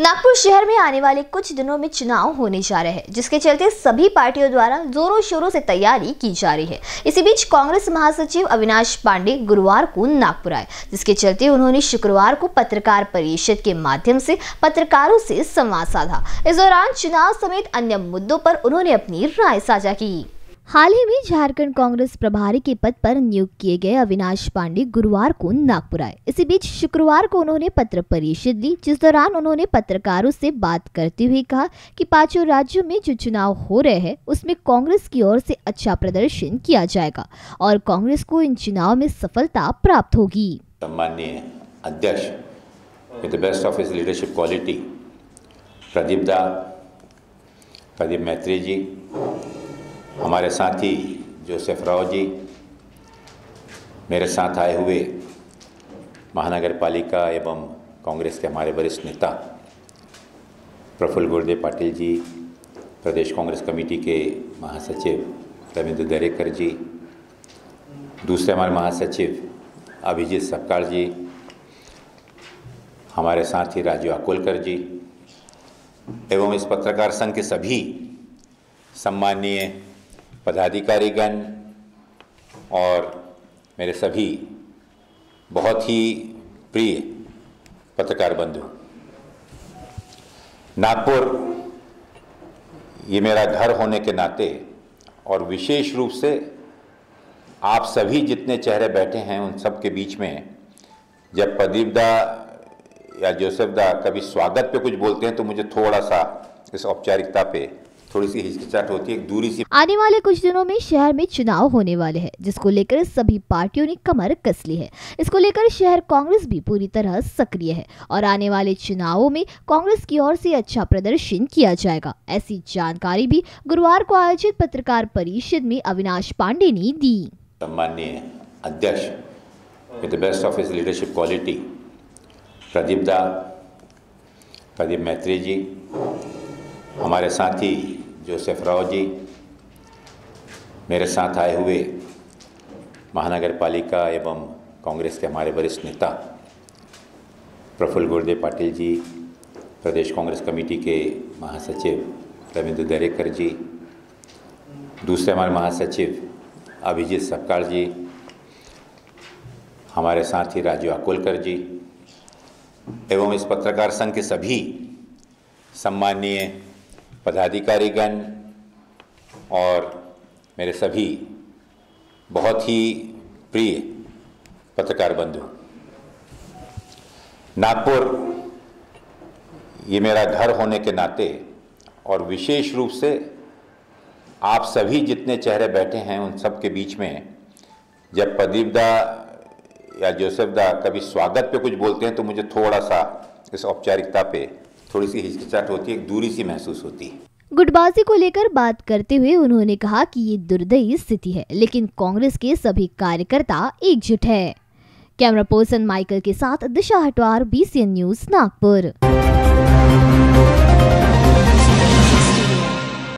नागपुर शहर में आने वाले कुछ दिनों में चुनाव होने जा रहे हैं, जिसके चलते सभी पार्टियों द्वारा जोरों शोरों से तैयारी की जा रही है। इसी बीच कांग्रेस महासचिव अविनाश पांडे गुरुवार को नागपुर आए, जिसके चलते उन्होंने शुक्रवार को पत्रकार परिषद के माध्यम से पत्रकारों से संवाद साधा। इस दौरान चुनाव समेत अन्य मुद्दों पर उन्होंने अपनी राय साझा की। हाल ही में झारखंड कांग्रेस प्रभारी के पद पर नियुक्त किए गए अविनाश पांडे गुरुवार को नागपुर आए। इसी बीच शुक्रवार को उन्होंने पत्र परिषद ली, जिस दौरान उन्होंने पत्रकारों से बात करते हुए कहा कि पांचों राज्यों में जो चुनाव हो रहे हैं उसमें कांग्रेस की ओर से अच्छा प्रदर्शन किया जाएगा और कांग्रेस को इन चुनाव में सफलता प्राप्त होगी। सम्माननीय अध्यक्ष with the best of his leadership quality Pradeep Maitri ji, हमारे साथी जोसेफ राव जी, मेरे साथ आए हुए महानगर पालिका एवं कांग्रेस के हमारे वरिष्ठ नेता प्रफुल्ल गुर्दे पाटिल जी, प्रदेश कांग्रेस कमेटी के महासचिव रविंद्र दरेकर जी, दूसरे हमारे महासचिव अभिजीत सपकाळ जी, हमारे साथी राजू अकोलकर जी एवं इस पत्रकार संघ के सभी सम्माननीय पदाधिकारीगण और मेरे सभी बहुत ही प्रिय पत्रकार बंधु, नागपुर ये मेरा घर होने के नाते और विशेष रूप से आप सभी जितने चेहरे बैठे हैं उन सब के बीच में जब प्रदीप दा या जोसेफ दा कभी स्वागत पे कुछ बोलते हैं तो मुझे थोड़ा सा इस औपचारिकता पे थोड़ी सी हिचकिचाहट होती है, एक दूरी सी। आने वाले कुछ दिनों में शहर में चुनाव होने वाले हैं, जिसको लेकर सभी पार्टियों ने कमर कस ली है। इसको लेकर शहर कांग्रेस भी पूरी तरह सक्रिय है और आने वाले चुनावों में कांग्रेस की ओर से अच्छा प्रदर्शन किया जाएगा। ऐसी जानकारी भी गुरुवार को आयोजित पत्रकार परिषद में अविनाश पांडे ने दी। सम्माननीय अध्यक्ष with the best of his leadership quality Pradeep Maitri ji, हमारे साथी जोसेफ राव जी, मेरे साथ आए हुए महानगर पालिका एवं कांग्रेस के हमारे वरिष्ठ नेता प्रफुल्ल गुर्दे पाटिल जी, प्रदेश कांग्रेस कमेटी के महासचिव रविंद्र दरेकर जी, दूसरे हमारे महासचिव अभिजीत सपकाळ जी, हमारे साथी राजू अकोलकर जी एवं इस पत्रकार संघ के सभी सम्माननीय पदाधिकारीगण और मेरे सभी बहुत ही प्रिय पत्रकार बंधु, नागपुर ये मेरा घर होने के नाते और विशेष रूप से आप सभी जितने चेहरे बैठे हैं उन सब के बीच में जब प्रदीप दा या जोसेफ दा कभी स्वागत पे कुछ बोलते हैं तो मुझे थोड़ा सा इस औपचारिकता पे थोड़ी सी हिचकिचाहट होती है, एक दूरी सी महसूस होती है। गुटबाजी को लेकर बात करते हुए उन्होंने कहा कि ये दुर्दैवी स्थिति है, लेकिन कांग्रेस के सभी कार्यकर्ता एकजुट है। कैमरा पर्सन माइकल के साथ दिशा हटवार, BCN न्यूज, नागपुर।